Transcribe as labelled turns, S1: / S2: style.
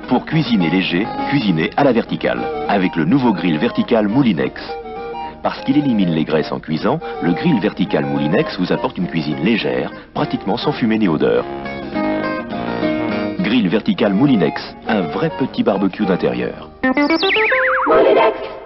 S1: Pour cuisiner léger, cuisinez à la verticale, avec le nouveau grill vertical Moulinex. Parce qu'il élimine les graisses en cuisant, le grill vertical Moulinex vous apporte une cuisine légère, pratiquement sans fumée ni odeur. Grill vertical Moulinex, un vrai petit barbecue d'intérieur.
S2: Moulinex.